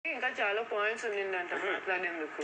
ఇంకా చాలా పాయింట్స్ ఉన్నిందంట మాట్లాడేందుకు.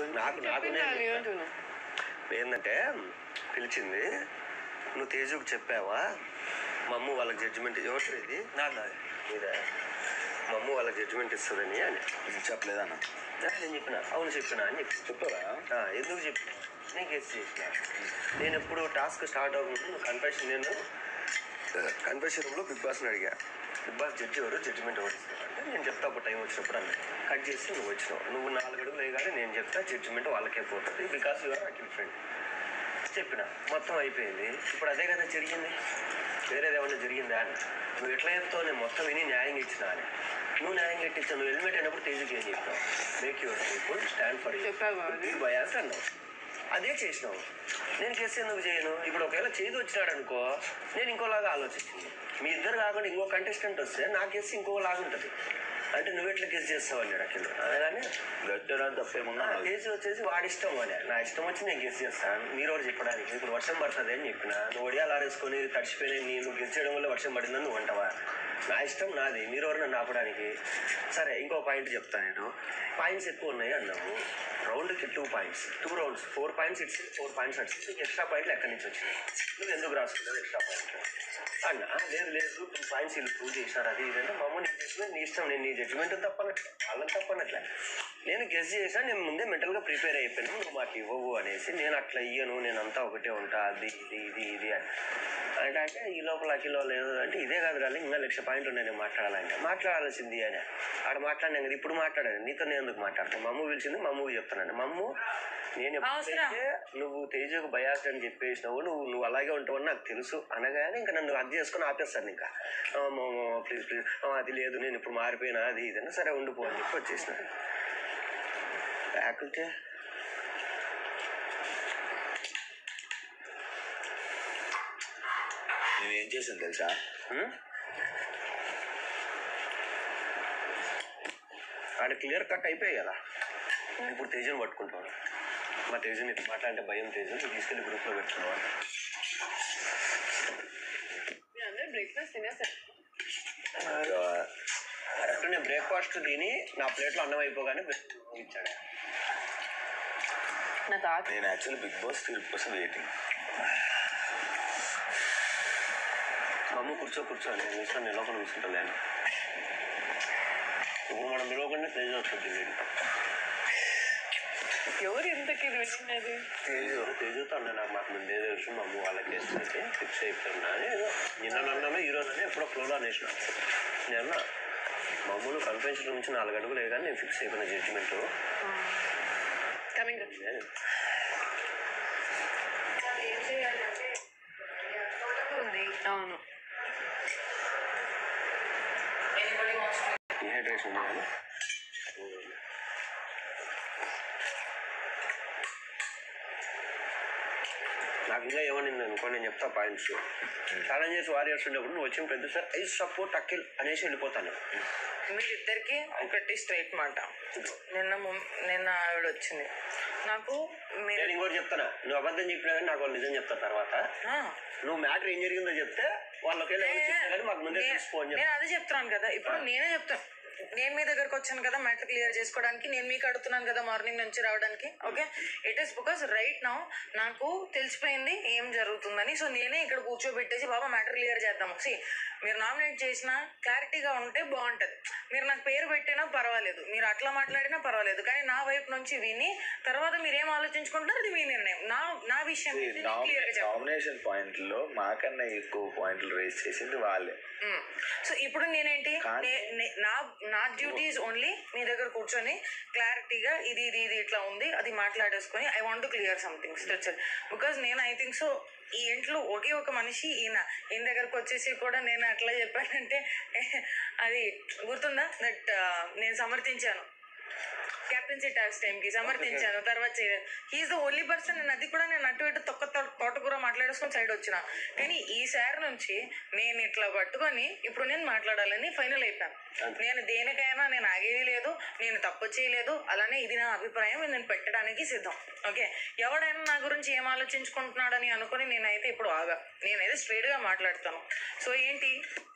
ఏంటంటే పిలిచింది, నువ్వు తేజుకు చెప్పావా మా అమ్మ వాళ్ళకి జడ్జిమెంట్ ఎవరు ఇది ఇదే మా అమ్మ వాళ్ళకి జడ్జిమెంట్ ఇస్తుందని అని చెప్పలేదన్న. నేను చెప్పిన అవును చెప్పినా అని చెప్పారా? ఎందుకు చెప్పిన నేను గెస్ చేసిన. నేను ఎప్పుడు టాస్క్ స్టార్ట్ అవ్వకుండా నువ్వు కన్ఫెషన్ రూమ్లో బిగ్ బాస్ని అడిగా, బిగ్ బాస్ జడ్జి ఎవరు జడ్జిమెంట్ ఎవరు ఇస్తారు అంటే నేను చెప్తా అప్పుడు టైం వచ్చినప్పుడు అన్న కట్ చేసి నువ్వు వచ్చినావు, నువ్వు 4 అడుగులు వేయగానే నేను చెప్తా జడ్జిమెంట్ వాళ్ళకే పోతుంది బికాస్ యువర్ అకిల్ ఫ్రెండ్ చెప్పిన మొత్తం అయిపోయింది. ఇప్పుడు అదే కదా జరిగింది, వేరేది ఏమన్నా జరిగిందా అని నువ్వు ఎట్లా చెప్తావు, నేను మొత్తం విని న్యాయంగా ఇచ్చినా అని. నువ్వు న్యాయంగా ఇచ్చావు, నువ్వు హెల్మెట్ అయినప్పుడు తేజుకి ఏం చెప్తావు, make your people stand for you bias అన్నావు, అదే చేసినావు. నేను గెస్ ఎందుకు చేయను? ఇప్పుడు ఒకవేళ చేదు వచ్చినాడు అనుకో నేను ఇంకోలాగా ఆలోచించింది, మీ ఇద్దరు కాకుండా ఇంకో కంటెస్టెంట్ వస్తే నా గెస్ ఇంకోలాగా ఉంటుంది అంటే నువ్వు ఎట్లా గెస్ చేస్తావు అన్నాడు అఖిల్. అలానే గట్టడానికి తప్పేమున్నా కేసు వచ్చేసి వాడి ఇష్టం అని, నా ఇష్టం వచ్చి నేను గెస్ చేస్తాను, మీరు ఒకటి చెప్పడానికి ఇప్పుడు వర్షం పడుతుంది అని చెప్పిన, నువ్వు ఒడియాలు ఆరేసుకొని తడిచిపోయిన నువ్వు గెస్ చేయడం వల్ల వర్షం పడిందని నువ్వు అంటావా? నా ఇష్టం నాది, మీరు ఎవరు నన్ను ఆపడానికి? సరే ఇంకో పాయింట్ చెప్తాను, నేను పాయింట్స్ ఎక్కువ ఉన్నాయి అన్నావు, రౌండ్కి 2 పాయింట్స్ 2 రౌండ్స్ 4 పాయింట్స్ ఇచ్చి 4 పాయింట్స్ వచ్చింది, ఎక్స్ట్రా పాయింట్లు ఎక్కడి నుంచి వచ్చినాయి, నువ్వు ఎందుకు రాసుకున్నావు ఎక్స్ట్రా పాయింట్లు అన్నా? లేదు 2 పాయింట్స్ వీళ్ళు ప్రూవ్ చేశారు అది ఇదంటే మమ్మల్ని నీ ఇష్టం, నేను నీ జడ్జిమెంట్ తప్పనట్లే వాళ్ళని తప్పనట్లే, నేను గెస్ చేశాను, నేను ముందే మెంటల్గా ప్రిపేర్ అయిపోయాను, నువ్వు మాకు ఇవ్వవు అనేసి, నేను అట్లా ఇయ్యను, నేను అంతా ఒకటే ఉంటా అది ఇది ఇది ఇది అని అంటే ఈ లోపల అఖిలో లేదు అంటే ఇదే కాదు కానీ ఇంకా 1,00,000 పాయింట్లు ఉన్నాయి నేను మాట్లాడాలంటే మాట్లాడాల్సింది అని ఆడ మాట్లాడినా కదా, ఇప్పుడు మాట్లాడాను నీతో నేను ఎందుకు మాట్లాడతాను, మా అమ్మ పిలిచింది మా అమ్మకి చెప్తానండి, మా అమ్మ నేను ఎప్పుడైతే నువ్వు తేజకు బయాస్ అని చెప్పేసినావు నువ్వు అలాగే ఉంటావని నాకు తెలుసు అనగానే ఇంకా నన్ను అది చేసుకొని ఆపేస్తాను, ఇంకా ప్లీజ్ అది లేదు నేను ఇప్పుడు మారిపోయినా అది ఇదన్నా సరే ఉండిపో అని చెప్పి వచ్చేసిన ఫ్యాకల్టీ. నేను ఏం చేసాను తెలుసా? ఆడ క్లియర్ కట్ అయిపోయాయి కదా, ఇప్పుడు తేజను పట్టుకుంటాను, మా తేజని మాట్లాడంటే భయం, తేజను తీసుకెళ్ళి గ్రూప్లో పెట్టుకున్నావు బ్రేక్ఫాస్ట్ కరెక్ట్. నేను బ్రేక్ఫాస్ట్ తిని నా ప్లేట్లో అన్నం అయిపోగానే ఇచ్చాడు. నేను యాక్చువల్లీ బిగ్ బాస్ 3 కోసం వెయిటింగ్. మా అమ్మ కూర్చో నేను కూర్చొని నేను లోపల కూర్చుంటలేను, ఇప్పుడు మనం పిలవకుండా తేజ వస్తుంది లేదు. ఎవరు ఎంతకి వెళ్ళినది తేజుతో అన్నా నాకు మాకు ముందే తెలుసు, మా అమ్మ వాళ్ళకి వేస్తే ఫిక్స్ అయిపోయినా అని నిన్న ఈరోజు ఎప్పుడో ఫ్లోలో అనేసిన నేను మా అమ్మను కన్ఫెన్షన్ నుంచి 4 అడుగులు కానీ నేను ఫిక్స్ అయిపోయిన జడ్జిమెంట్ అవును డిహైడ్రేషన్ ఉంది. నాకు ఇంకా ఏమనింది అనుకో నేను చెప్తా పాయింట్స్. ఛాలెంజెస్ వారియర్స్ ఉన్నప్పుడు నువ్వు వచ్చిన ప్రతిసారి ఐ సపోర్ట్ అఖిల్ అనేసి వెళ్ళిపోతాను. మీరిద్దరికి ఒకటి స్ట్రైట్ మాట, నిన్న ఆవిడ వచ్చింది నాకు, నేను ఇంకోటి చెప్తాను, నువ్వు అబద్ధం చెప్పినా కానీ నాకు వాళ్ళు నిజం చెప్తా తర్వాత, నువ్వు మ్యాటర్ ఏం జరిగిందో చెప్తే వాళ్ళకి మాకు ముందే తీసుకోని నేను అదే చెప్తున్నాను కదా, ఇప్పుడు నేనే చెప్తాను, నేను మీ దగ్గరకు వచ్చాను కదా మ్యాటర్ క్లియర్ చేసుకోవడానికి, నేను మీకు అడుగుతున్నాను కదా మార్నింగ్ నుంచి రావడానికి. Okay, it is because right now నాకు తెలిసిపోయింది ఏం జరుగుతుందని, సో నేనే ఇక్కడ కూర్చోబెట్టేసి బాబా మ్యాటర్ క్లియర్ చేద్దాము. మీరు నామినేట్ చేసినా క్లారిటీగా ఉంటే బాగుంటుంది, మీరు నాకు పేరు పెట్టినా పర్వాలేదు, మీరు అట్లా మాట్లాడినా పర్వాలేదు, కానీ నా వైపు నుంచి విని తర్వాత మీరు ఏం ఆలోచించుకుంటారు అది మీ నిర్ణయం. నా విషయం నామినేషన్ పాయింట్లో మాకన్నా ఎక్కువ పాయింట్లు రేస్ చేసింది వాళ్ళే. సో ఇప్పుడు నేనేంటి, నా డ్యూటీ ఈజ్ ఓన్లీ మీ దగ్గర కూర్చొని క్లారిటీగా ఇది ఇది ఇది ఇట్లా ఉంది అది మాట్లాడేసుకొని I want to clear something structure, because నేను ఐ థింక్ సో ఈ ఇంట్లో ఒకే ఒక మనిషి ఈయన దగ్గరకు వచ్చేసి కూడా నేను అట్లా చెప్పానంటే అది గుర్తుందా, దట్ నేను సమర్థించాను క్యాప్టెన్సీ టాస్క్ టైంకి సమర్థించాను, తర్వాత చేయలేదు. హీఈస్ ద ఓన్లీ పర్సన్, నేను అది కూడా నేను అటు ఇటు తోటకూర మాట్లాడేసుకొని సైడ్ వచ్చిన, కానీ ఈసారి నుంచి నేను ఇట్లా పట్టుకొని ఇప్పుడు నేను మాట్లాడాలని ఫైనల్ అయిపోయాను. నేను దేనికైనా నేను ఆగేది లేదు, నేను తప్పు చేయలేదు, అలానే ఇది నా అభిప్రాయం, నేను పెట్టడానికి సిద్ధం. ఓకే, ఎవడైనా నా గురించి ఏం ఆలోచించుకుంటున్నాడని అనుకుని నేనైతే ఇప్పుడు నేనైతే స్ట్రైట్గా మాట్లాడతాను. సో ఏంటి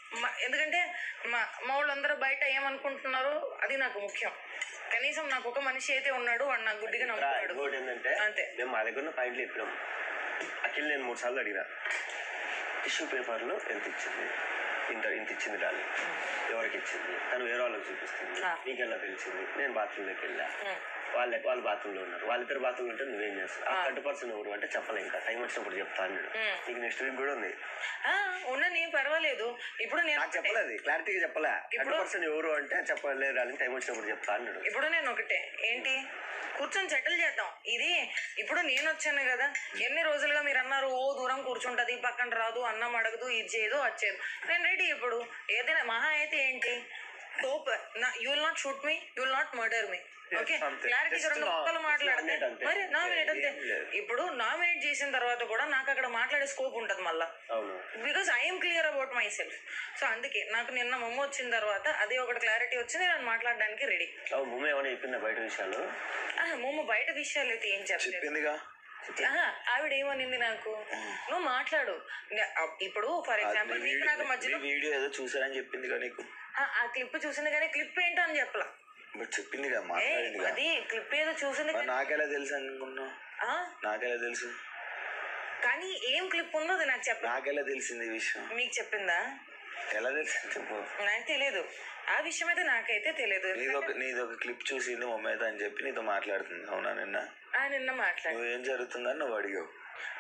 ఎందుకంటే మా వాళ్ళందరూ బయట ఏమనుకుంటున్నారో అది నాకు ముఖ్యం. కనీసం నాకు ఒక మనిషి అయితే ఉన్నాడు, వాడు నాకు గుడ్డిగా నమ్ముతున్నాడు. ఇంకోటి ఏంటంటే అంతే. మేము మా దగ్గర ఉన్న పాయింట్లు చెప్పినాం. అఖిల్ నేను 3 సార్లు అడిగినా, టిష్యూ పేపర్లో ఎంత ఇచ్చింది, ఇంత ఇచ్చింది డాలి, ఎవరికి ఇచ్చింది, తను వేరే వాళ్ళకి చూపిస్తుంది, నీకెలా తెలిసింది, నేను బాత్రూంలోకి వెళ్ళా, వాళ్ళు బాత్రూంలో ఉన్నారు, వాళ్ళిద్దరు బాత్రూంలో ఉంటే నువ్వేం చేస్తావు, ఆ 30% ఎవరు అంటే చెప్పలే, ఇంకా టైం వచ్చినప్పుడు చెప్తా అన్నాడు. నీకు నెక్స్ట్ వీక్ కూడా ఉంది. ఉండని పర్వాలేదు. ఇప్పుడు నేను చెప్పలేదు, క్లారిటీగా చెప్పలే. 30% ఎవరు అంటే చెప్పలేదు డాలి, టైం వచ్చినప్పుడు చెప్తా అన్నాడు. ఇప్పుడు నేను ఒకటే ఏంటి, కూర్చొని సెటిల్ చేద్దాం. ఇది ఇప్పుడు నేను వచ్చాను కదా, ఎన్ని రోజులుగా మీరు అన్నారు ఓ దూరం కూర్చుంటది, పక్కన రాదు, అన్నం అడగదు, ఇది చేయదు, అది చేయదు. నేను రెడీ. ఇప్పుడు ఏదైనా మహా అయితే ఏంటి, top you will not shoot me, you will not murder me. Okay, క్లారిటీగా 2 ముక్కలు మాట్లాడితే మరి నామినేట్ అంతే. ఇప్పుడు నామినేట్ చేసిన తర్వాత కూడా నాకు అక్కడ మాట్లాడే స్కోప్ ఉంటుంది మళ్ళా, because I'm clear about myself. So అందుకే నాకు నిన్న మమ్మ వచ్చిన తర్వాత అదే ఒకటి క్లారిటీ వచ్చింది, నేను మాట్లాడడానికి రెడీ. బయట విషయాలు మమ్మ బయట విషయాలు అయితే ఏం చెప్పలేదు. ఆవిడ ఏమనింది నాకు, నువ్వు మాట్లాడు. ఇప్పుడు ఫర్ ఎగ్జాంపుల్ నీకు నాకు మధ్యలో వీడియో ఏదో చూసారని చెప్పింది కానీ ఆ క్లిప్ చూసింది కానీ క్లిప్ ఏంటో అని చెప్పలా, చెప్పింది అది క్లిప్ ఏదో చూసింది. నాకెలా తెలుసు అనుకున్నా, నాకెలా తెలుసు, కానీ ఏం క్లిప్ ఉందో అది నాకు చెప్ప. నాకెలా తెలిసింది ఈ విషయం? మీకు చెప్పిందా? ఎలా తెలిసింది చెప్పు. నాకు తెలియదు ఆ విషయం అయితే, నాకైతే తెలియదు. నీది ఒక క్లిప్ చూసింది మమ్మీ అయితే అని చెప్పి నీతో మాట్లాడుతుంది. అవునా? నిన్న మాట్లాడు ఏం జరుగుతుందని నువ్వు అడిగావు.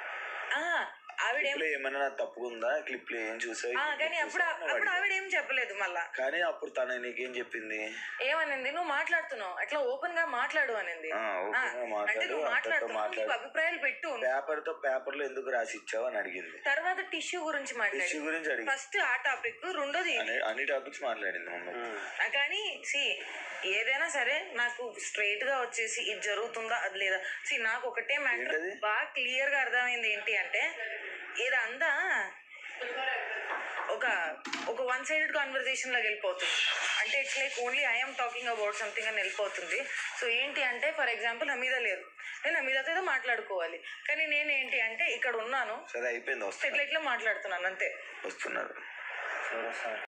ఆవిడ ఏమన్నా తప్పుకుందా క్లిప్ లో ఏం చూసావు? కానీ అప్పుడు ఆవిడ ఏం చెప్పలేదు మళ్ళా. కానీ అప్పుడు తను నీకేం చెప్పింది? ఏమనింది, నువ్వు మాట్లాడుతున్నావు అట్లా ఓపెన్ గా మాట్లాడు అనింది. అంటే నువ్వు మాట్లాడుతున్నావు, అభిప్రాయాలు పెట్టు. పేపర్ లో ఎందుకు రాసి ఇచ్చావు అని అడిగింది. తర్వాత టిష్యూ గురించి మాట్లాడి, ఫస్ట్ ఆ టాపిక్, రెండోది అన్ని టాపిక్స్ మాట్లాడింది మమ్మీ. కానీ ఏదైనా సరే నాకు స్ట్రైట్ గా వచ్చేసి ఇది జరుగుతుందా అది లేదా. నాకు ఒకటే మ్యాటర్ బాగా క్లియర్ గా అర్థమైంది ఏంటి అంటే, ఇదంతా ఒక వన్ సైడెడ్ కాన్వర్జేషన్ లాగా వెళ్ళిపోతుంది. అంటే it's like only I'm talking about something అని వెళ్ళిపోతుంది. సో ఏంటి అంటే, ఫర్ ఎగ్జాంపుల్ హమీద లేదు, నేను హమీదతో ఏదో మాట్లాడుకోవాలి, కానీ నేను ఏంటి అంటే ఇక్కడ ఉన్నాను, సరే అయిపోయింది, ఇట్లా మాట్లాడుతున్నాను అంతే. వస్తున్నారు.